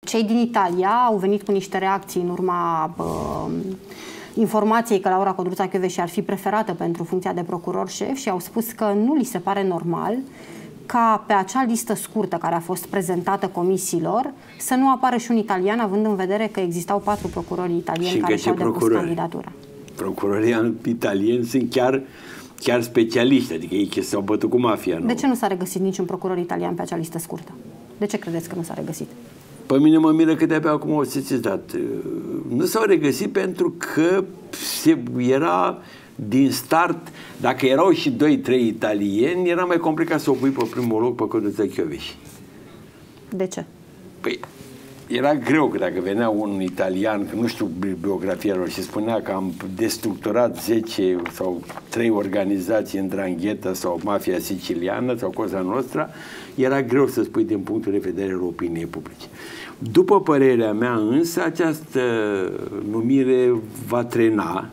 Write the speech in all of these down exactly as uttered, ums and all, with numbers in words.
cei din Italia au venit cu niște reacții în urma uh, informației că Laura Codruța Kövesi ar fi preferată pentru funcția de procuror șef și au spus că nu li se pare normal ca pe acea listă scurtă care a fost prezentată comisiilor să nu apară și un italian, având în vedere că existau patru procurori italieni și care și-au depus candidatura. Procurorii italieni sunt chiar, chiar specialiști, adică ei s-au bătut cu mafia. Nu? De ce nu s-a regăsit niciun procuror italian pe acea listă scurtă? De ce credeți că nu s-a regăsit? Pe mine mă miră că de-abia acum o sesizat. Nu s-au regăsit pentru că se, era din start, dacă erau și doi trei italieni, era mai complicat să o pui pe primul loc pe Codruța Kövesi. De ce? Păi, era greu că dacă venea un italian, că nu știu biografia lor, și spunea că am destructurat zece sau trei organizații în Drangheta sau mafia siciliană sau Cosa Nostra, era greu să spui din punctul de vedere al opiniei publice. După părerea mea însă, această numire va trena,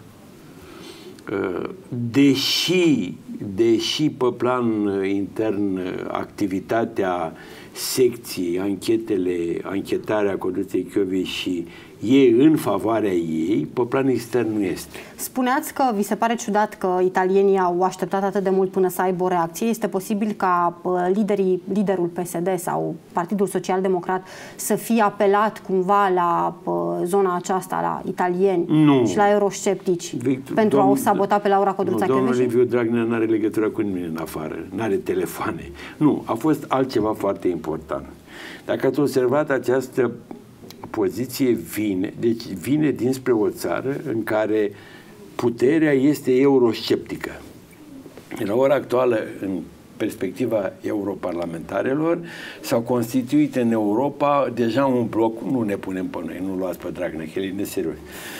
deși, deși pe plan intern activitatea secției, anchetele, anchetarea Codruței Kövesi e în favoarea ei, pe plan extern nu este. Spuneați că vi se pare ciudat că italienii au așteptat atât de mult până să aibă o reacție. Este posibil ca liderii, liderul P S D sau Partidul Social Democrat să fie apelat cumva la zona aceasta, la italieni nu. și la eurosceptici Victor, pentru domn, a o sabota pe Laura Codruța Kövesi? Domnul Liviu Dragnea nu are legătură cu nimeni în afară, nu are telefoane. Nu, a fost altceva foarte important. Dacă ați observat, această poziție vine, deci vine dinspre o țară în care puterea este eurosceptică. La ora actuală, în perspectiva europarlamentarelor, s-au constituit în Europa deja un bloc, nu ne punem pe noi, nu luați pe Dragnea, că el e neserios.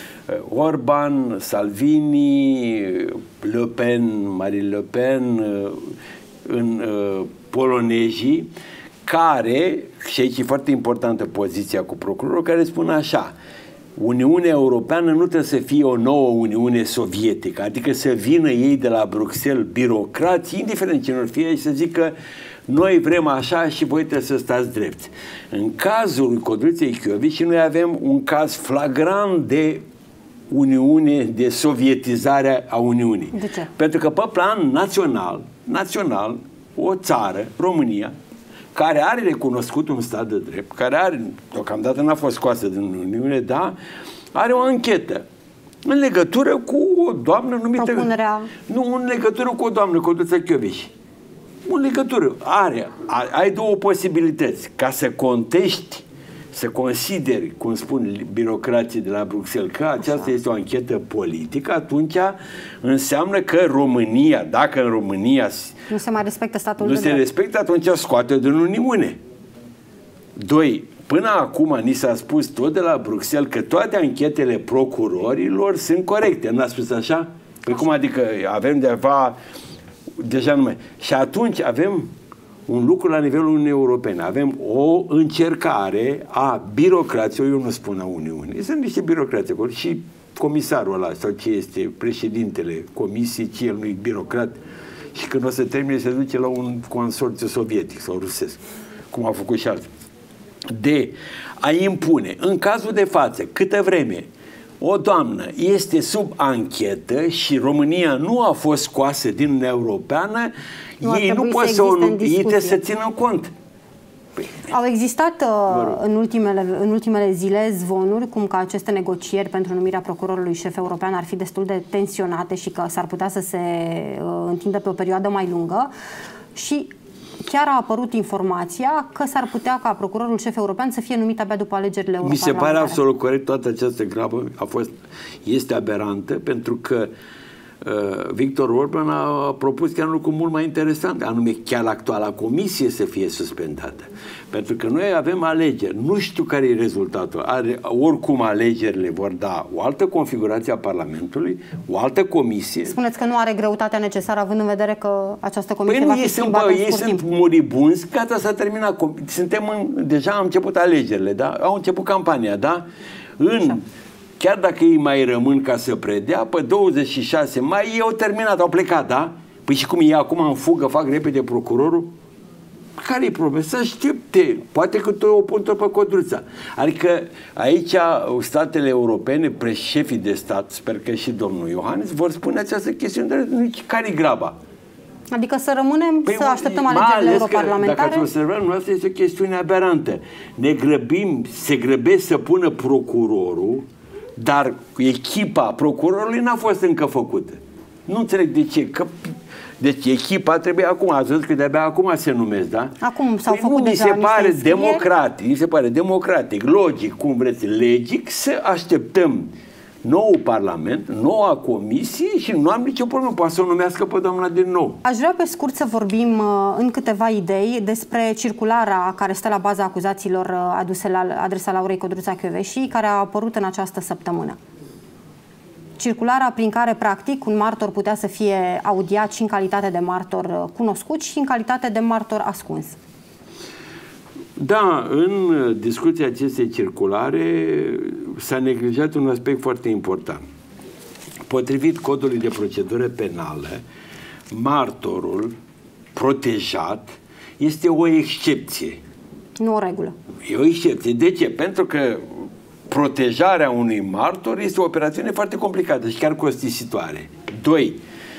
Orban, Salvini, Le Pen, Marine Le Pen, în uh, polonezii, care, și aici e foarte importantă poziția cu procurorul, care spune așa: Uniunea Europeană nu trebuie să fie o nouă Uniune Sovietică, adică să vină ei de la Bruxelles birocrați, indiferent ce nu fie, și să zică noi vrem așa și voi trebuie să stați drept. În cazul lui Codruței Kövesi noi avem un caz flagrant de Uniune, de sovietizare a Uniunii. De ce? Pentru că pe plan național, național, o țară, România, care are recunoscut un stat de drept, care are, deocamdată n-a fost scoasă din Uniune, da, are o anchetă în legătură cu o doamnă numită... Propunerea... Nu, în legătură cu o doamnă, Codruța Kövesi. În legătură. Are. Ai două posibilități. Ca să contești, să consideri, cum spun birocrații de la Bruxelles, că aceasta Așa. este o anchetă politică, atunci înseamnă că România, dacă în România nu se mai respectă statul nu de se drept. respectă, atunci scoate din Uniune. Doi, până acum ni s-a spus tot de la Bruxelles că toate anchetele procurorilor sunt corecte. Nu a spus așa? Păi cum adică avem deva deja nume. Și atunci avem un lucru la nivelul Uniunii Europene. Avem o încercare a birocrației, eu nu spun a Uniunii, sunt niște birocrați acolo și comisarul ăla, sau ce este președintele comisiei, ce el nu-i birocrat, și când o să termine se duce la un consorțiu sovietic sau rusesc, cum a făcut și alții. De a impune, în cazul de față, câtă vreme o doamnă este sub anchetă și România nu a fost scoasă din Uniunea Europeană, nu ei nu pot să, o, ei trebuie să țină cont. Păi, au existat uh, în, ultimele, în ultimele zile zvonuri cum că aceste negocieri pentru numirea procurorului șef european ar fi destul de tensionate și că s-ar putea să se uh, întindă pe o perioadă mai lungă și chiar a apărut informația că s-ar putea ca procurorul șef european să fie numit abia după alegerile europarlamentare. Mi se pare absolut corect, toată această grabă a fost, este aberantă, pentru că uh, Victor Orban a propus chiar un lucru mult mai interesant, anume chiar actuala comisie să fie suspendată. Pentru că noi avem alegeri. Nu știu care e rezultatul. Are, oricum alegerile vor da o altă configurație a Parlamentului, o altă comisie. Spuneți că nu are greutatea necesară, având în vedere că această comisie păi va nu, fi ei schimbată sunt, în ei scurt sunt timp. moribunzi, gata, s-a terminat. Suntem în, deja am început alegerile, da? Au început campania, da? În, Așa. Chiar dacă ei mai rămân ca să predea, pe douăzeci și șase mai ei au terminat, au plecat, da? Păi și cum e acum în fugă, fac repede procurorul? Care-i problema? Să aștept Poate, poate că tu o pun tot pe Codruța. Adică aici statele europene, preșefii de stat, sper că și domnul Iohannis, vor spune această chestiune, dar care-i graba? Adică să rămânem, păi, să așteptăm alegerile europarlamentare? Dacă ați observat, noastră este o chestiune aberantă. Ne grăbim, se grăbesc să pună procurorul, dar echipa procurorului n-a fost încă făcută. Nu înțeleg de ce. Că, deci echipa trebuie acum, ați văzut că de-abia acum se numesc, da? Acum s-au păi făcut nu, deja mi se pare niște democratic, mi se pare democratic, logic, cum vreți, legic, să așteptăm nou Parlament, noua comisie și nu am nicio problemă, poate să o numească pe doamna din nou. Aș vrea pe scurt să vorbim uh, în câteva idei despre circulara care stă la baza acuzațiilor uh, aduse la adresa Laurei Codruța Kövesi, care a apărut în această săptămână. Circulara prin care, practic, un martor putea să fie audiat și în calitate de martor uh, cunoscut și în calitate de martor ascuns. Da, în discuția acestei circulare s-a neglijat un aspect foarte important. Potrivit codului de procedură penală, martorul protejat este o excepție. Nu o regulă. E o excepție. De ce? Pentru că protejarea unui martor este o operațiune foarte complicată și chiar costisitoare. Doi,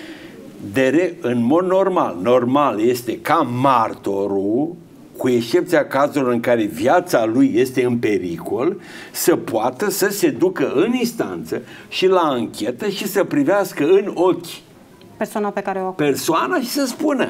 de re, în mod normal, normal este ca martorul, cu excepția cazurilor în care viața lui este în pericol, să poată să se ducă în instanță și la anchetă și să privească în ochi persoana pe care o persoana și să spună.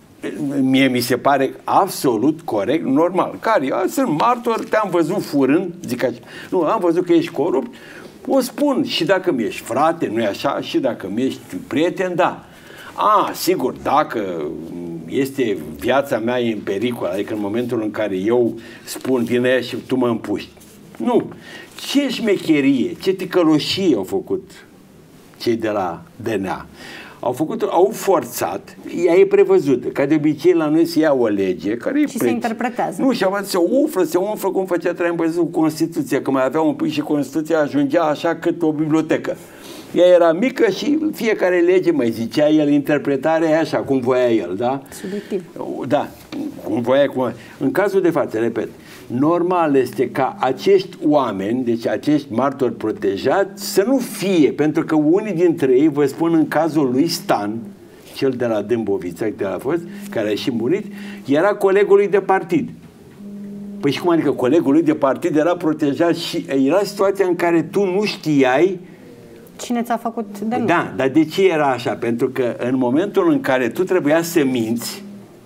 Mie mi se pare absolut corect, normal. Care? Eu sunt martor, te-am văzut furând, zic așa. Nu, am văzut că ești corupt, o spun. Și dacă mi ești frate, nu-i așa? Și dacă mi ești prieten, da. A, sigur, dacă este viața mea e în pericol, adică în momentul în care eu spun din aia și tu mă împuști. Nu. Ce șmecherie, ce ticăloșie au făcut cei de la D N A. Au făcut, au forțat, ea e prevăzută, ca de obicei la noi se ia o lege care e și preț. Se interpretează. Nu, și avea, se umflă, se umflă cum făcea Traian Băsescu cu Constituția, că mai avea un pic și Constituția ajungea așa cât o bibliotecă. Ea era mică și fiecare lege, mai zicea el, interpretarea e așa, cum voia el, da? Subiectiv. Da, cum voia, cum... În cazul de față, repet, normal este ca acești oameni, deci acești martori protejați, să nu fie, pentru că unii dintre ei, vă spun în cazul lui Stan, cel de la Dâmbovița, care a fost, care a și murit, era colegul lui de partid. Păi și cum adică colegul lui de partid era protejat și era situația în care tu nu știai cine ți-a făcut denunț. Da, dar de ce era așa? Pentru că în momentul în care tu trebuia să minți,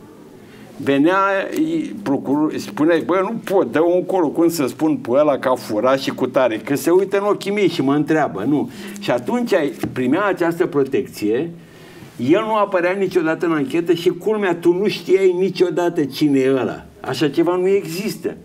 venea procurorul, spunea, bă, nu pot, dă un colo, cum să spun pe ăla că a furat și cu tare, că se uită în ochii mei și mă întreabă, nu. Și atunci primea această protecție, el nu apărea niciodată în anchetă și culmea, tu nu știai niciodată cine e ăla. Așa ceva nu există.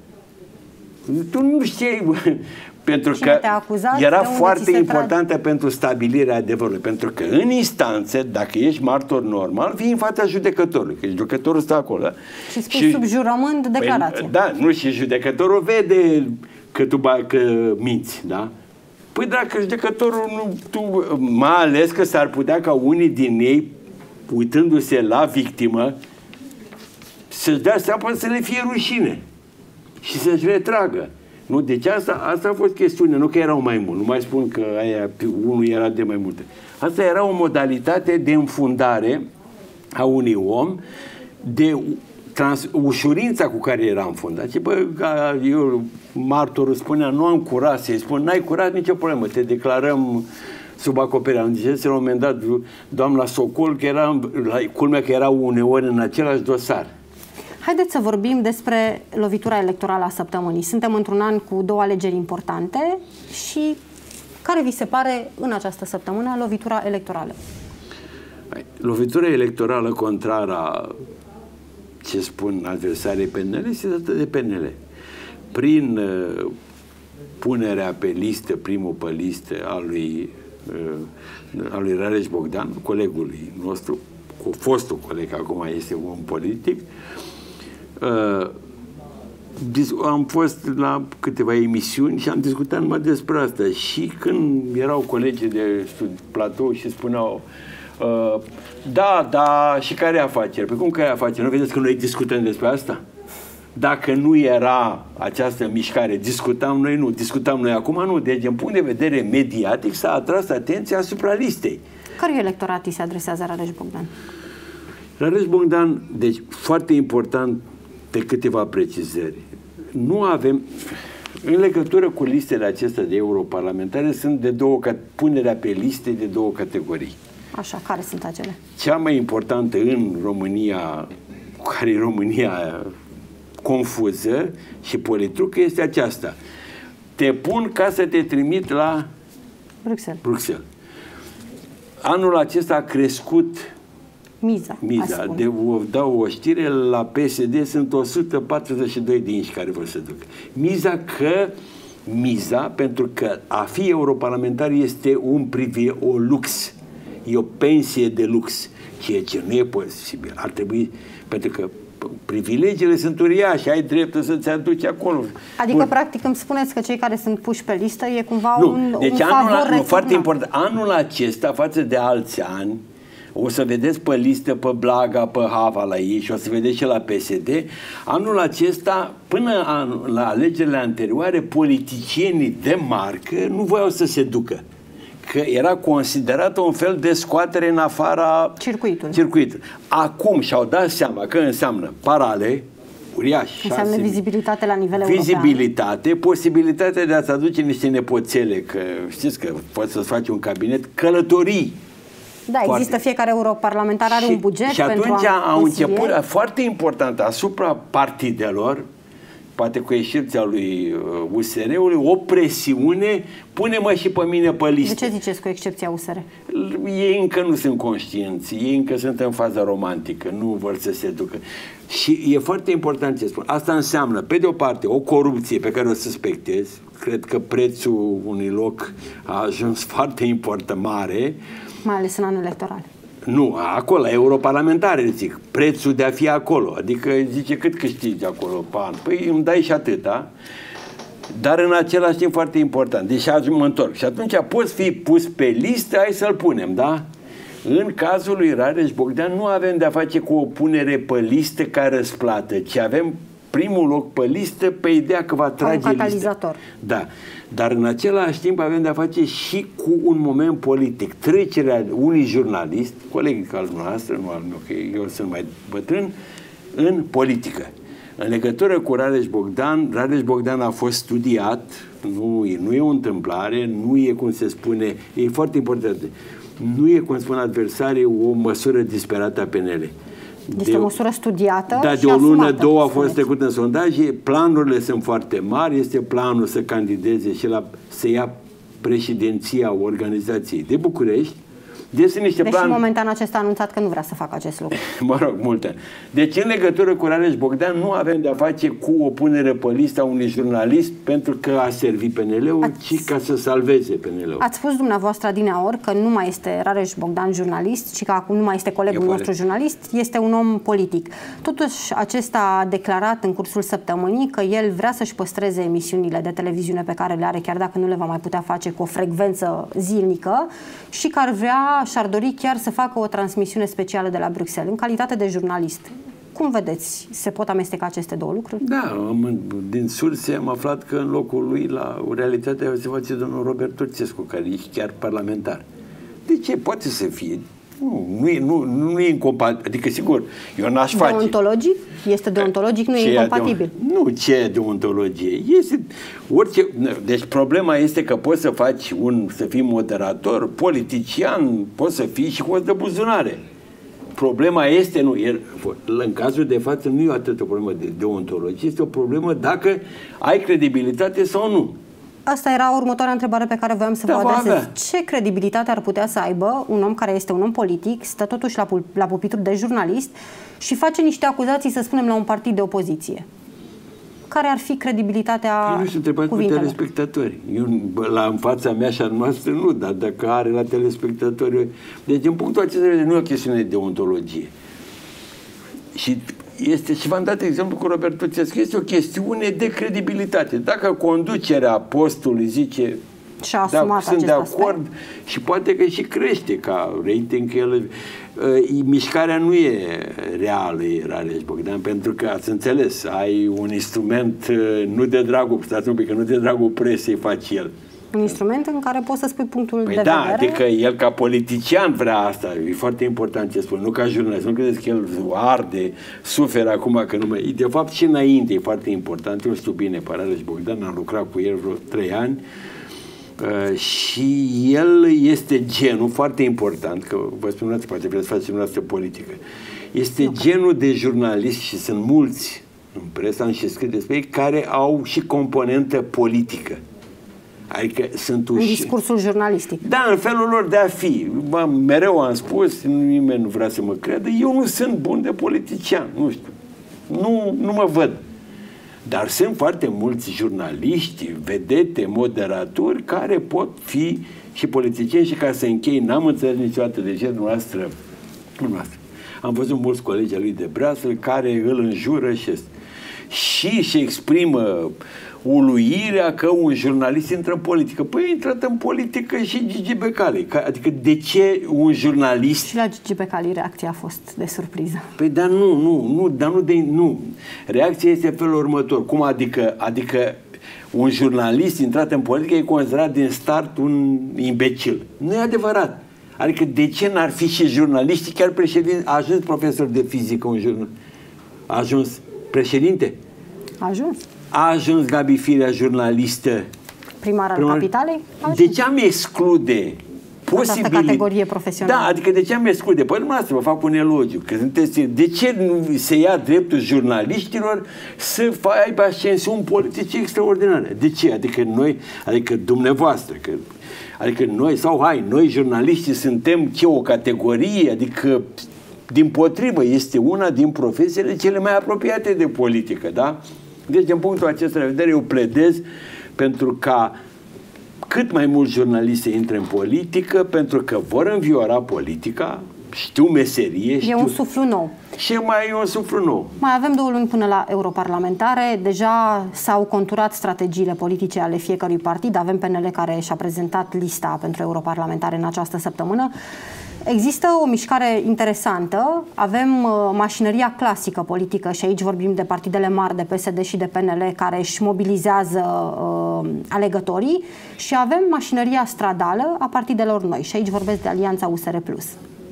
Tu nu știai, bă, pentru cine că acuzat, era foarte importantă trage? pentru stabilirea adevărului. Pentru că în instanță, dacă ești martor normal, vii în fața judecătorului, că judecătorul stă acolo. Da? Și spui și, sub jurământ declarație. Păi, da, nu, și judecătorul vede că tu că minți, da? Păi dacă judecătorul nu, tu, mai ales că s-ar putea ca unii din ei, uitându-se la victimă, să-și dea seama să le fie rușine și să-și retragă. Nu? Deci asta, asta a fost chestiune, nu că erau mai mulți, nu mai spun că aia, unul era de mai multe. Asta era o modalitate de înfundare a unui om, de trans, ușurința cu care era înfundat. Și bă, eu, martorul spunea, nu am curat, să-i spun, n-ai curat, nicio problemă, te declarăm sub acoperirea. Îmi zicese la un moment dat doamna Socol, că era, culmea că erau uneori în același dosar. Haideți să vorbim despre lovitura electorală a săptămânii. Suntem într-un an cu două alegeri importante și care vi se pare în această săptămână lovitura electorală? Lovitura electorală contrară ce spun adversarii P N L este dată de P N L. Prin uh, punerea pe listă, primul pe listă al lui, uh, al lui Rareș Bogdan, colegului nostru, cu fostul coleg, acum este un politic, Uh, am fost la câteva emisiuni și am discutat numai despre asta. Și când erau colegii de platou și spuneau uh, da, da, și care afaceri? Păi cum care afaceri? Nu vedeți că noi discutăm despre asta? dacă nu era această mișcare. Discutam noi, nu. Discutam noi acum, nu. Deci, din punct de vedere mediatic, s-a atras atenția asupra listei. Cărui electorat îi se adresează Rareș Bogdan? Rareș Bogdan, deci, foarte important de câteva precizări. Nu avem... În legătură cu listele acestea de europarlamentare, sunt de două, punerea pe liste de două categorii. Așa, care sunt acele? Cea mai importantă în România, cu care România confuză și politrucă, este aceasta. Te pun ca să te trimit la Bruxelles. Bruxelles. Anul acesta a crescut miza. miza. De, vă dau o știre, la P S D sunt o sută patruzeci și doi de inși care vor să ducă. Miza că miza, pentru că a fi europarlamentar este un privilegiu, o lux. E o pensie de lux, ceea ce nu e posibil. Ar trebui, pentru că privilegiile sunt uriașe, ai dreptul să-ți aduci acolo. Adică, Bun. practic, îmi spuneți că cei care sunt puși pe listă e cumva nu. un, deci un anul, favor nu, foarte important. Anul acesta, față de alți ani, o să vedeți pe listă, pe Blaga, pe Hava la ei și o să vedeți și la P S D, anul acesta, până an, la alegerile anterioare, politicienii de marcă nu voiau să se ducă. Că era considerată un fel de scoatere în afara circuitului. circuitului. Acum și-au dat seama că înseamnă parale, uriași. Înseamnă vizibilitate la nivel european. Vizibilitate, posibilitatea de a-ți aduce niște nepoțele, că știți că poți să-ți faci un cabinet, călătorii. Da, foarte. Există, fiecare europarlamentar are și, un buget și pentru atunci a au început, foarte important, asupra partidelor, poate cu excepția lui U S R-ului, o presiune, pune-mă și pe mine pe listă. De ce ziceți cu excepția U S R? Ei încă nu sunt conștienți, ei încă sunt în faza romantică, nu vor să se ducă. Și e foarte important ce spun. Asta înseamnă, pe de o parte, o corupție pe care o suspectez, cred că prețul unui loc a ajuns foarte important, mare. Mai ales în anul electoral. Nu, acolo, la europarlamentare, zic, prețul de a fi acolo. Adică zice, cât câștigi acolo pe an? Păi îmi dai și atâta, dar în același timp foarte important. Deci mă întorc. Și atunci poți fi pus pe listă, hai să-l punem, da? În cazul lui Rareș Bogdan nu avem de-a face cu o punere pe listă ca răsplată, ci avem primul loc pe listă pe ideea că va trage un catalizator. Listă. Da. Dar în același timp avem de-a face și cu un moment politic. Trecerea unui jurnalist, coleg al noastră, nu al meu, că eu sunt mai bătrân, în politică. În legătură cu Rareș Bogdan, Rareș Bogdan a fost studiat, nu e, nu e o întâmplare, nu e, cum se spune, e foarte important, nu e, cum spun adversarii, o măsură disperată a P N L. Este de o măsură studiată. Da, de o lună, două a fost trecut în sondaje, planurile sunt foarte mari, este planul să candideze și la, să ia președinția organizației de București. Deci, niște Deși plan... momentan acesta a anunțat că nu vrea să facă acest lucru. Mă rog, multe. Deci în legătură cu Rareș Bogdan nu avem de-a face cu o punere pe lista unui jurnalist pentru că a servit P N L-ul, Ați... ci ca să salveze P N L-ul. Ați spus dumneavoastră adineaori că nu mai este Rareș Bogdan jurnalist, ci că acum nu mai este colegul nostru jurnalist, este un om politic. Totuși, acesta a declarat în cursul săptămânii că el vrea să-și păstreze emisiunile de televiziune pe care le are, chiar dacă nu le va mai putea face cu o frecvență zilnică, și că ar vrea și-ar dori chiar să facă o transmisiune specială de la Bruxelles, în calitate de jurnalist. Cum vedeți? Se pot amesteca aceste două lucruri? Da, am, din surse am aflat că în locul lui, la o realitate, se face domnul Robert Turțescu, care e chiar parlamentar. De ce? Poate să fie. Nu, nu e, nu, nu e incompatibil. Adică, sigur, eu n-aș face. Deontologic? Este deontologic, nu e incompatibil. De, nu, ce deontologie? Este orice. Deci problema este că poți să faci un, să fii moderator, politician, poți să fii și cu o de buzunare. Problema este, nu, e, în cazul de față nu e atât o problemă de deontologie, este o problemă dacă ai credibilitate sau nu. Asta era următoarea întrebare pe care voiam să da, vă adresez. Ce credibilitate ar putea să aibă un om care este un om politic, stă totuși la, la pupitru de jurnalist și face niște acuzații, să spunem, la un partid de opoziție? Care ar fi credibilitatea cuvintelor? Eu nu sunt întrebat pe telespectatori. Eu, la, în fața mea și a noastră nu, dar dacă are la telespectatori... Deci, în punctul acesta, nu e o chestiune de deontologie. Și este, și v-am dat exemplu cu Robert Turțescu, este o chestiune de credibilitate. Dacă conducerea postului zice Și-a asumat sunt de acest acord aspect. și poate că și crește ca rating. El, uh, mișcarea nu e reală, e Rareș Bogdan, pentru că ați înțeles, ai un instrument uh, nu de dragul, stați un pic, că nu de dragul presei faci el. Un instrument în care poți să spui punctul Păi de da, vedere. adică el ca politician vrea asta, e foarte important ce spune, nu ca jurnalist, nu credeți că el arde, suferă acum că nu mai... De fapt și înainte e foarte important, eu știu bine pe Rareș Bogdan, am lucrat cu el vreo trei ani uh, și el este genul foarte important, că vă spuneați, poate vreți să faceți dumneavoastră politică, este nu. genul de jurnalist și sunt mulți în presă, am și scris despre ei, care au și componentă politică. Adică sunt uși... În discursul jurnalistic. Da, în felul lor de a fi. Bă, mereu am spus, nimeni nu vrea să mă crede, eu nu sunt bun de politician, nu știu. Nu, nu mă văd. Dar sunt foarte mulți jurnaliști, vedete, moderatori, care pot fi și politicieni. Și ca să închei, n-am înțeles niciodată de ce dumneavoastră, dumneavoastră. Am văzut mulți colegi ai lui de Breaslă care îl înjură și și și exprimă uluirea că un jurnalist intră în politică. Păi intră în politică și Gigi Becali. Adică de ce un jurnalist... Și la Gigi Becali reacția a fost de surpriză. Păi dar nu, nu, nu, dar nu de... Nu. Reacția este felul următor. Cum adică? Adică un jurnalist intrat în politică e considerat din start un imbecil. Nu e adevărat. Adică de ce n-ar fi și jurnaliștii, chiar președinte, a ajuns profesor de fizică un jurnalist? A ajuns președinte? A ajuns. A ajuns Gabi Firea jurnalistă. Primar al Primar... capitalei? De ce am exclude posibil... categorie profesională? Da, adică de ce am exclude? Păi dumneavoastră vă fac un elogiu. Că sunteți... De ce nu se ia dreptul jurnaliștilor să aibă ascensiuni politice extraordinare? De ce? Adică noi, adică dumneavoastră, că... Adică noi, sau hai, noi jurnaliștii suntem ce o categorie, adică dimpotrivă, este una din profesiile cele mai apropiate de politică, da? Deci, din punctul acesta de vedere, eu pledez pentru ca cât mai mulți jurnaliști să intre în politică, pentru că vor înviora politica, știu meserie, știu... E un suflu nou. Și mai e un suflu nou. Mai avem două luni până la europarlamentare. Deja s-au conturat strategiile politice ale fiecărui partid. Avem P N L care și-a prezentat lista pentru europarlamentare în această săptămână. Există o mișcare interesantă. Avem uh, mașinăria clasică politică și aici vorbim de partidele mari, de P S D și de P N L, care își mobilizează uh, alegătorii, și avem mașinăria stradală a partidelor noi. Și aici vorbesc de Alianța U S R plus.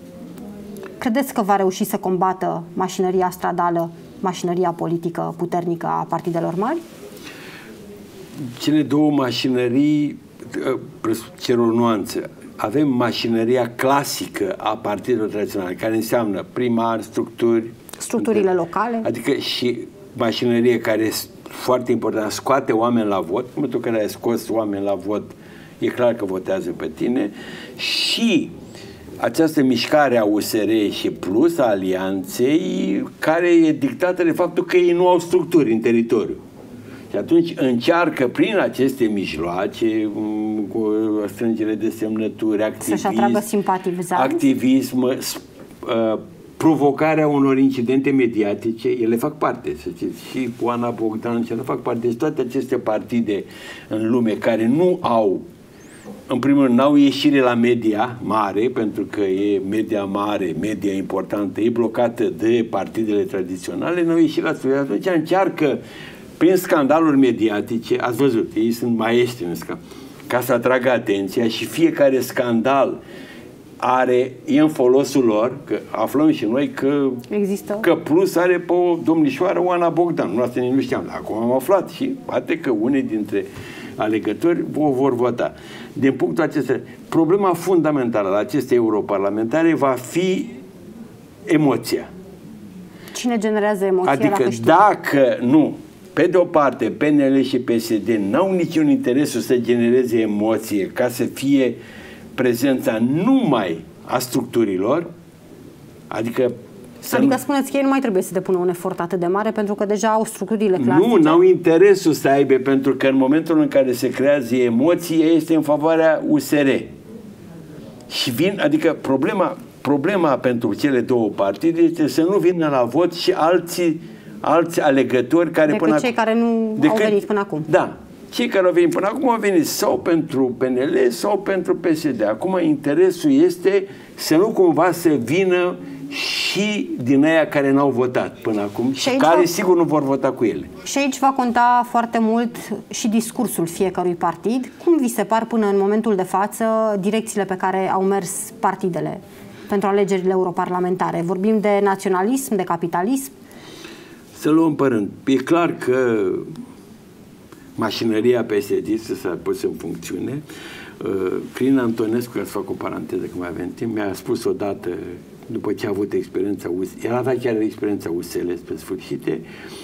Credeți că va reuși să combată mașinăria stradală, mașinăria politică puternică a partidelor mari? Cele două mașinării cer o nuanță. Avem mașinăria clasică a partidelor tradiționale, care înseamnă primari, structuri... Structurile locale. Adică și mașinărie care este foarte importantă, scoate oameni la vot. În momentul în care ai scos oameni la vot, e clar că votează pe tine. Și această mișcare a U S R și plus a Alianței, care e dictată de faptul că ei nu au structuri în teritoriu. Și atunci încearcă prin aceste mijloace, cu strângere de semnături, activism, să-și atragă simpatizanți, activism, uh, provocarea unor incidente mediatice, ele fac parte, să știți, și cu Ana Bogdan, ce nu fac parte, deci toate aceste partide în lume care nu au, în primul rând, n-au ieșire la media mare, pentru că e media mare, media importantă, e blocată de partidele tradiționale, n-au ieșit la studiu. Atunci încearcă, prin scandaluri mediatice, ați văzut, ei sunt maestri în scandal, ca să atragă atenția, și fiecare scandal are, e în folosul lor, că aflăm și noi că, există. că plus are pe o domnișoară, Oana Bogdan. Nu, asta nu știam, dar acum am aflat și poate că unii dintre alegători o vor vota. Din punctul acesta, problema fundamentală la aceste europarlamentare va fi emoția. Cine generează emoția? Adică dacă nu, pe de o parte, P N L și P S D n-au niciun interes să genereze emoție ca să fie prezența numai a structurilor, adică... Adică nu... spuneți că ei nu mai trebuie să depună un efort atât de mare, pentru că deja au structurile clasice. Nu, n-au interesul să aibă, pentru că în momentul în care se creează emoție, este în favoarea U S R. Și vin, adică problema, problema pentru cele două partide este să nu vină la vot și alții, alți alegători care decât până cei care nu decât, au venit până acum. Da. Cei care au venit până acum au venit sau pentru P N L sau pentru P S D. Acum interesul este să nu cumva să vină și din aia care n-au votat până acum și, și care va... sigur nu vor vota cu ele. Și aici va conta foarte mult și discursul fiecărui partid. Cum vi se par până în momentul de față direcțiile pe care au mers partidele pentru alegerile europarlamentare? Vorbim de naționalism, de capitalism? Să luăm pe rând. E clar că mașinăria P S D s-a pus în funcțiune. Crin Antonescu, ca să fac o paranteză că mai avem timp, mi-a spus odată, după ce a avut experiența U S L, el avea chiar experiența U S L pe sfârșite,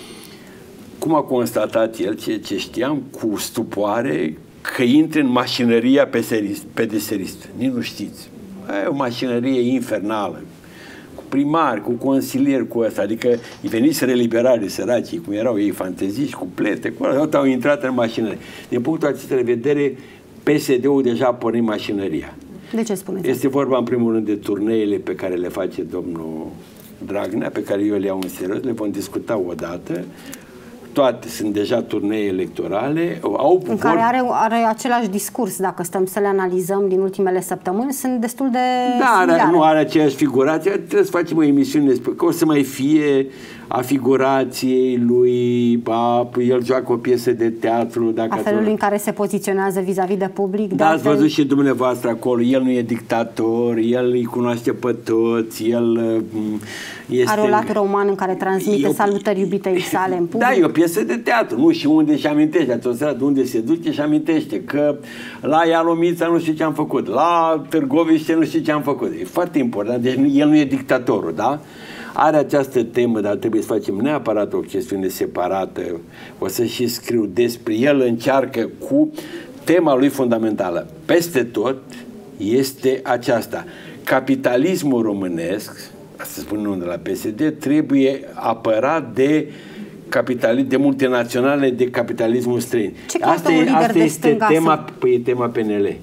cum a constatat el, ceea ce știam, cu stupoare, că intre în mașinăria P D S-istă. Nici nu știți. E o mașinărie infernală. Cu primari, cu consilieri, cu ăsta. Adică îi veniți reliberare săracii, cum erau ei fanteziști, cu plete, cu ăla, au intrat în mașinărie. Din punctul acesta de vedere, P S D-ul deja a pornit mașinăria. De ce spuneți? Este vorba, în primul rând, de turneele pe care le face domnul Dragnea, pe care eu le iau în serios, le vom discuta odată. Toate sunt deja turnee electorale. Au în care are, are același discurs, dacă stăm să le analizăm din ultimele săptămâni, sunt destul de Da, are, nu are aceeași figurație. Trebuie să facem o emisiune despre că o să mai fie a figurației lui, a, el joacă o piesă de teatru. Dacă a felului în care se poziționează vis-a-vis de public. Da, ați văzut și dumneavoastră acolo, el nu e dictator, el îi cunoaște pe toți, el este... Are o latură umană în care transmite o... salutări iubitei sale în public. Da, e o piesă de teatru, nu? Și unde și amintește, de unde se duce și amintește că la Ialomița nu știu ce am făcut, la Târgoviște nu știu ce am făcut. E foarte important, deci el nu e dictatorul, da? Are această temă, dar trebuie să facem neapărat o chestiune separată. O să și scriu despre el, încearcă cu tema lui fundamentală. Peste tot este aceasta. Capitalismul românesc, asta spun nu de la P S D, trebuie apărat de capitalism, de multinaționale, de capitalismul străin. Asta, e, asta este tema, să... păi, tema P N L.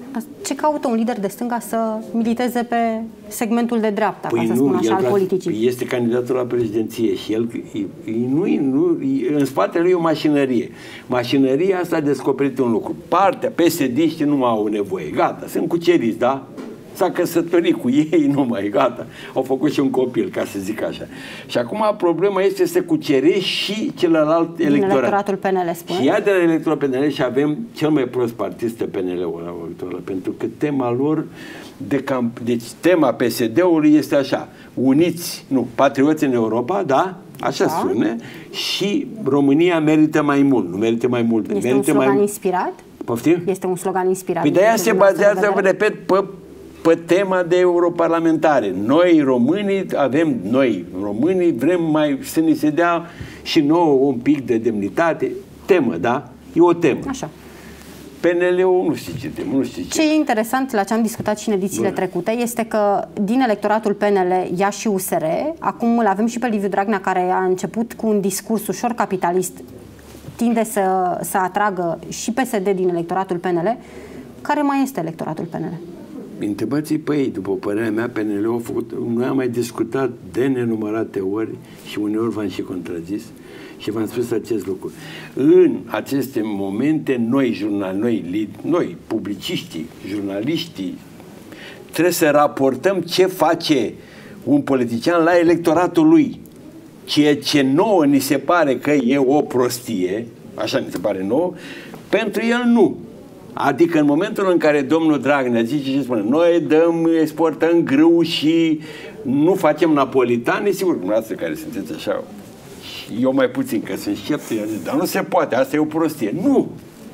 Ce caută un lider de stânga să militeze pe segmentul de dreapta, păi ca să nu, spun așa, al politicii? Este candidatul la președinție și el, nu, nu, în spatele lui e o mașinărie. Mașinăria asta a descoperit un lucru. Partea, P S D-știi nu au nevoie. Gata, sunt cuceriți, da? S-a căsătorit cu ei, nu mai, gata. Au făcut și un copil, ca să zic așa. Și acum problema este să cucerești și celălalt din electorat. electoratul P N L, spune. Și ia de la electoratul P N L și avem cel mai prost partid de P N L-ul, pentru că tema lor, de camp... deci tema P S D-ului este așa, uniți, nu, patrioți în Europa, da? Așa da. Sună, și România merită mai mult, nu merită mai mult. Este merită un slogan mai... inspirat? Poftim? Este un slogan inspirat. Păi de-aia se bazează, repet, pe pe tema de europarlamentare. Noi românii avem, noi românii vrem mai să ni se dea și nouă un pic de demnitate. Temă, da? E o temă. Așa. P N L-ul nu știu ce temă, nu știu ce. Ce e interesant la ce am discutat și în edițiile Bun. trecute este că din electoratul P N L ia și U S R, acum îl avem și pe Liviu Dragnea, care a început cu un discurs ușor capitalist, tinde să, să atragă și P S D din electoratul P N L. Care mai este electoratul P N L? Întrebați-i pe ei, după părerea mea, P N L-ul a făcut, noi am mai discutat de nenumărate ori și uneori v-am și contrazis și v-am spus acest lucru. În aceste momente, noi, jurnal, noi, noi, publiciștii, jurnaliștii, trebuie să raportăm ce face un politician la electoratul lui. Ceea ce nouă ni se pare că e o prostie, așa ni se pare nouă, pentru el nu. Adică în momentul în care domnul Dragnea zice și spune, noi dăm, exportăm grâu și nu facem napolitani, sigur, dumneavoastră care sunteți așa, eu mai puțin, că sunt sceptic, dar nu se poate, asta e o prostie. Nu!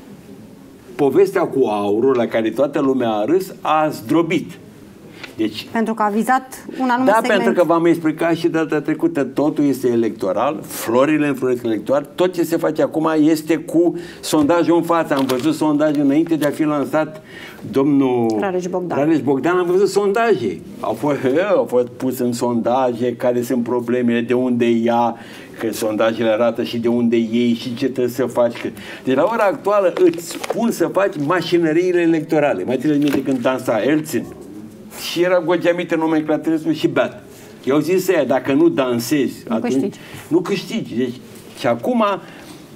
Povestea cu aurul, la care toată lumea a râs, a zdrobit. Deci, pentru că a vizat un anume da, segment. pentru că v-am explicat și data trecută, totul este electoral, florile înfloresc electoral, tot ce se face acum este cu sondajul în față. Am văzut sondaje înainte de a fi lansat domnul Rareș Bogdan. Rareș Bogdan, am văzut sondaje. Au fost, au fost pus în sondaje care sunt problemele, de unde ia, că sondajele arată și de unde iei și ce trebuie să faci. Deci la ora actuală îți spun să faci mașinăriile electorale. Mai țineți minte când dansa Elțin? Și era gogeamită nomenclaturismul și beat. Eu zis aia, dacă nu dansezi, nu atunci câștigi. nu câștigi. Deci, și acum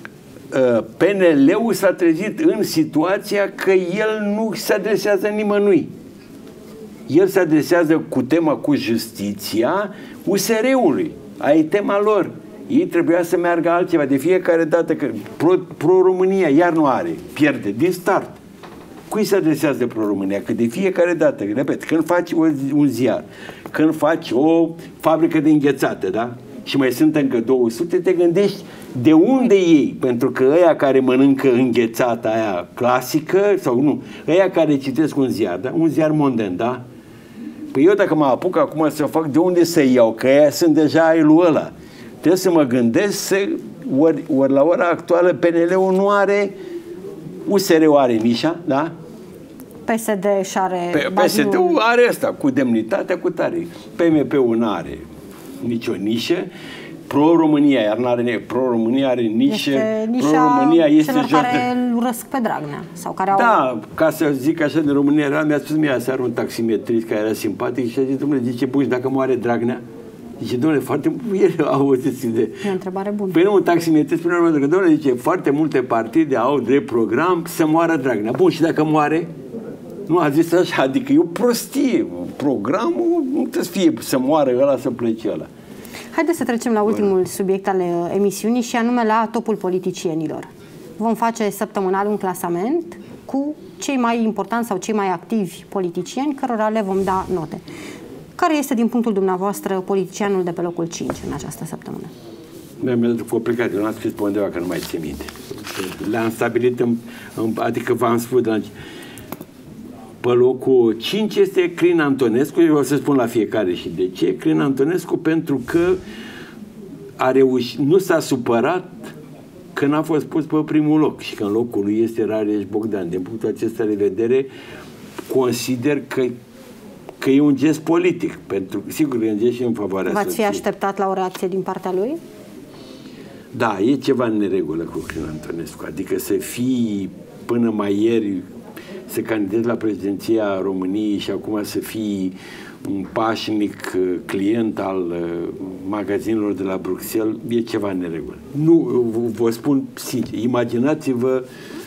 P N L-ul s-a trezit în situația că el nu se adresează nimănui. El se adresează cu tema cu justiția U S R-ului. Aia e tema lor. Ei trebuia să meargă altceva. De fiecare dată că Pro, Pro-România iar nu are, pierde din start. Cui se adresează Pro-România? Că de fiecare dată, repet, când faci un ziar, când faci o fabrică de înghețată, da? Și mai sunt încă două sute, te gândești de unde iei? Pentru că ăia care mănâncă înghețata aia clasică, sau nu, ăia care citesc un ziar, da? Un ziar mondan, da? Păi eu dacă mă apuc acum să fac, de unde să iau? Că ăia sunt deja ailul ăla. Trebuie să mă gândesc să, ori, ori la ora actuală P N L-ul nu are, U S R-ul are nișa, da? P S D și are P S D-ul are asta, cu demnitatea, cu tare. P M P-ul nu are nicio nișă. Pro-România, iar nu are Pro-România are nișă. Pro-România este celor care îl urăsc pe Dragnea. Sau care au... Da, ca să zic așa de România, mi-a spus mie aseară un taximetrist care era simpatic și a zis, domnule, zice, Buș, dacă moare Dragnea, zice, domnule, foarte el a auzit de... E o întrebare bună. Păi nu, un taximetrist până la urmă, că, domnule, zice, foarte multe partide au drept program să moară Dragnea. Bun, și dacă moare? Nu, a zis așa, adică e o prostie. Programul nu trebuie să fie să moară ăla, să plece ăla. Haideți să trecem la ultimul Bun. subiect al emisiunii și anume la topul politicienilor. Vom face săptămânal un clasament cu cei mai importanți sau cei mai activi politicieni, cărora le vom da note. Care este, din punctul dumneavoastră, politicianul de pe locul cinci în această săptămână? Mi-a complicat, eu n-am scris pe undeva că nu mai țin minte. Le-am stabilit, în, în, adică v-am spus de la pe locul cinci este Crin Antonescu, eu o să spun la fiecare și de ce. Crin Antonescu pentru că a reușit, nu s-a supărat că n-a fost pus pe primul loc și că în locul lui este Rareș Bogdan. Din punctul acesta de vedere, consider că, că e un gest politic. Pentru, sigur că e un gest și în favoarea V-ați fi așteptat la o reacție din partea lui? Da, e ceva în neregulă cu Crin Antonescu. Adică să fii până mai ieri să candidezi la președinția României și acum să fii un pașnic client al magazinelor de la Bruxelles, e ceva în neregulă. Nu, vă spun sincer, imaginați-vă,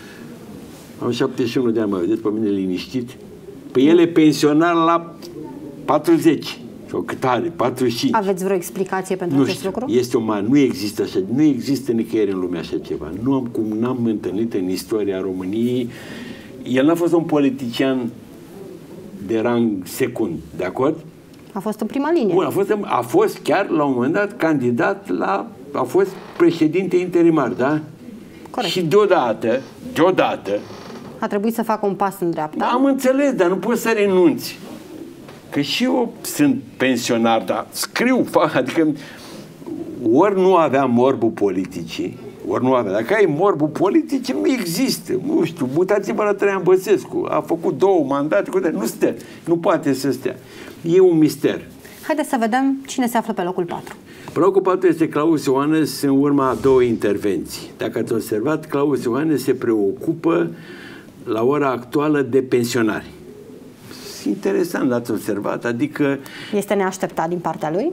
am șaptezeci și unu de ani, mă vedeți pe mine liniștit, pe el e pensionar la patruzeci, sau cât are, patruzeci și cinci. Aveți vreo explicație pentru nu acest știu, lucru? Este o mare, nu există așa, nu există nicăieri în lume așa ceva. Nu am, cum n-am întâlnit în istoria României. El n-a fost un politician de rang secund, de acord? A fost în prima linie. Bun, a fost, a fost chiar la un moment dat candidat la, a fost președinte interimar, da? Corect. Și deodată, deodată, a trebuit să facă un pas în dreapta. Am înțeles, dar nu poți să renunți. Că și eu sunt pensionar, dar scriu, fac, adică ori nu aveam morbul politicii, ori nu avea. Dacă ai morbul politic, nu există. Nu știu, mutați-vă la Traian Băsescu. A făcut două mandate, nu stă. Nu poate să stea. E un mister. Haideți să vedem cine se află pe locul patru. Pe locul patru este Claus Iohannis în urma a două intervenții. Dacă ați observat, Claus Iohannis se preocupă la ora actuală de pensionari. Interesant, l-ați observat, adică... Este neașteptat din partea lui?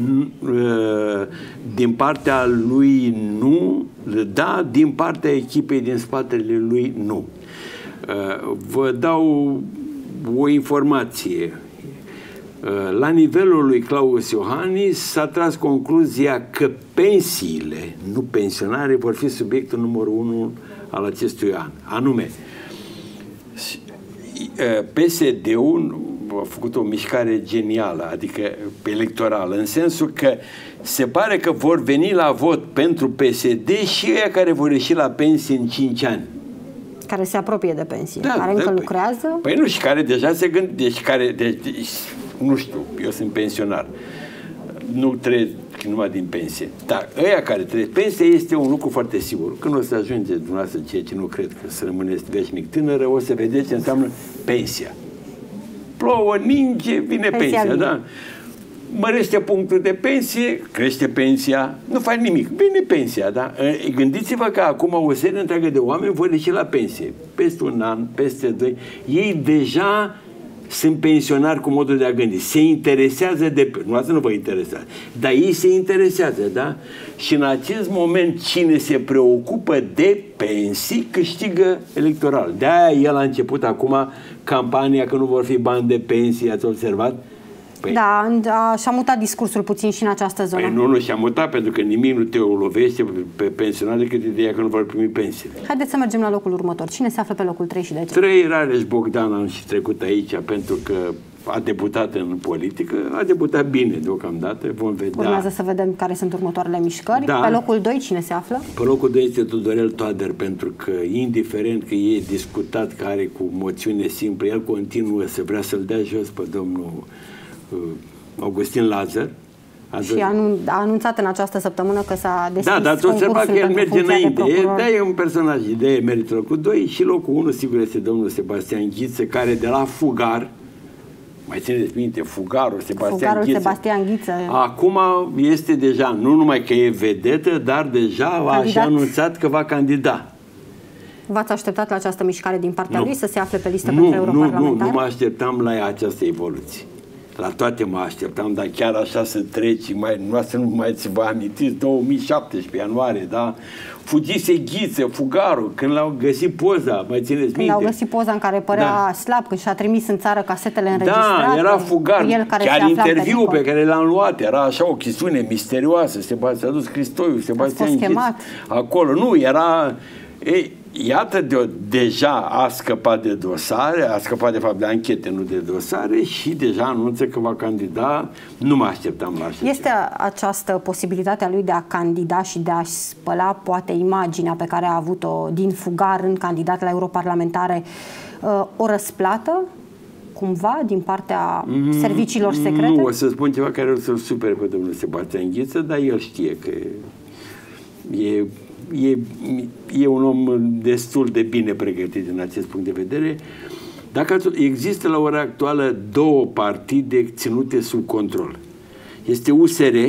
Din partea lui nu, da, din partea echipei din spatele lui nu. Vă dau o informație. La nivelul lui Claus Iohannis s-a tras concluzia că pensiile, nu pensionare, vor fi subiectul numărul unu al acestui an. Anume, P S D-ul a făcut o mișcare genială, adică electorală, în sensul că se pare că vor veni la vot pentru P S D și ăia care vor ieși la pensie în cinci ani. Care se apropie de pensie, da, care da, încă păi, lucrează. Păi nu, și care deja se gândesc, deci care, deci, nu știu, eu sunt pensionar, nu trăiesc numai din pensie. Dar ăia care trăiesc, pensia este un lucru foarte sigur. Când o să ajungeți dumneavoastră, ceea ce nu cred că să rămâneți veșnic tânără, o să vedeți ce înseamnă pensia. Plouă, ninge, vine pensia, pensia vine. Da? Mărește punctul de pensie, crește pensia, nu faci nimic, vine pensia, da? Gândiți-vă că acum o serie întreagă de oameni vor ieși la pensie. Peste un an, peste doi, ei deja sunt pensionari cu modul de a gândi, se interesează de... Nu, asta nu vă interesează, dar ei se interesează, da? Și în acest moment cine se preocupă de pensii câștigă electoral. De-aia el a început acum campania că nu vor fi bani de pensii, ați observat? Păi, da, a, și-a mutat discursul puțin și în această zonă. Păi nu, nu și-a mutat, pentru că nimic nu te lovește pe pensionari decât ideea că nu vor primi pensiile. Haideți să mergem la locul următor. Cine se află pe locul trei și de ce? trei, Rareș Bogdan, am și trecut aici, pentru că a debutat în politică, a debutat bine deocamdată, vom vedea. Urmează să vedem care sunt următoarele mișcări. Da. Pe locul doi, cine se află? Pe locul doi este Tudorel Toader, pentru că, indiferent că e discutat că are cu moțiune simplă, el continuă să vrea să-l dea jos pe domnul uh, Augustin Lazar. Și anun a anunțat în această săptămână că s-a deschis concursul. Da, dar ați observat că el merge înainte. Da, e un personaj. Ideea merită locul doi și locul unu, sigur, este domnul Sebastian Ghiță, care de la Fugar, mai țineți minte, Fugarul, Sebastian Fugarul Ghiță. Sebastian Ghiță. Acum este deja, nu numai că e vedetă, dar deja a și anunțat că va candida. V-ați așteptat la această mișcare din partea nu. lui să se afle pe listă nu, pentru europarlamentar? Nu, nu, nu mă așteptam la această evoluție. La toate mă așteptam, dar chiar așa să treci, mai, noastră nu mai ți vă amintiți, două mii șaptesprezece ianuarie, da? Fugise Ghiță, Fugarul, când l-au găsit poza, mai țineți minte? Când l-au găsit poza în care părea da. slab, când și-a trimis în țară casetele înregistrate. Da, era Fugar, el care chiar interviul pe, pe care l-am luat, era așa o chestiune misterioasă, Sebastian, a dus Cristoiu, Sebastian Ghiță, acolo, nu, era... Ei, iată, de, deja a scăpat de dosare, a scăpat de fapt de anchete, nu de dosare, și deja anunță că va candida. Nu mă așteptam la așa. Este această posibilitate a lui de a candida și de a spăla poate imaginea pe care a avut-o din Fugar în candidat la europarlamentare, o răsplată cumva din partea mm, serviciilor secrete? Nu, o să spun ceva care o să-l supere pe domnul Sebastian Ghiță, dar el știe că e... E, e un om destul de bine pregătit din acest punct de vedere. Dacă există la ora actuală două partide ținute sub control. Este U S R,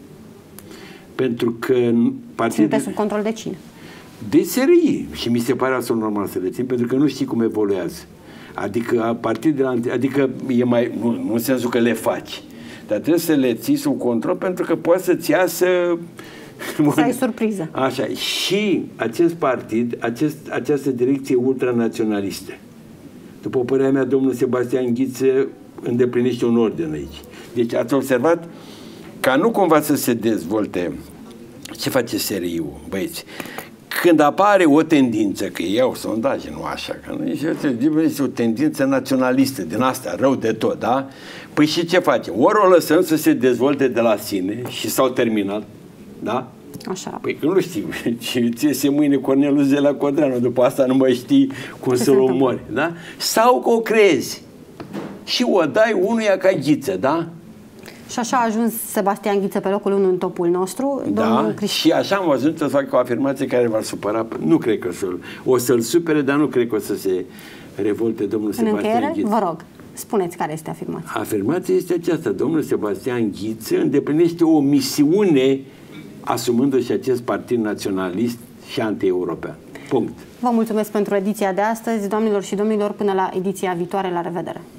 pentru că partide... Ținute sub control de cine? De S R I. Și mi se pare absolut normal să le țin, pentru că nu știi cum evoluează. Adică partidele, adică e mai, nu, nu în sensul că le faci, dar trebuie să le ții sub control, pentru că poate să-ți iasă... Să ai surpriză. Așa. Și acest partid, acest, această direcție ultranaționalistă, după părerea mea, domnul Sebastian Ghiță îndeplinește un ordin aici. Deci ați observat ca nu cumva să se dezvolte. Ce face S R I-ul, băieți? Când apare o tendință, că iau sondaje, nu așa, că nu este o tendință naționalistă, din asta, rău de tot, da? Păi și ce face? Ori o lăsăm să se dezvolte de la sine și s-au terminat, da? Așa. Păi că nu știi, și ți iese mâine Cornelu Zela Codreanu, după asta nu mai știi cum să-l omori, da? Sau că o creezi și o dai unuia ca Ghiță, da? Și așa a ajuns Sebastian Ghiță pe locul unu în topul nostru. Da, și așa am văzut să fac o afirmație care va supăra, nu cred că să o să-l supere, dar nu cred că o să se revolte domnul în Sebastian încheiere, Ghiță. vă rog, spuneți care este afirmația. Afirmația este aceasta: domnul Sebastian Ghiță îndeplinește o misiune asumându-și acest partid naționalist și anti-european. Punct. Vă mulțumesc pentru ediția de astăzi, doamnelor și domnilor, până la ediția viitoare, la revedere!